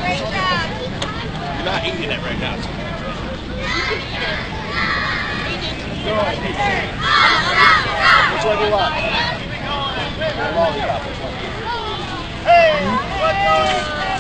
You're not eating it right now. Which one do you want? Lollipop. Which one? Hey!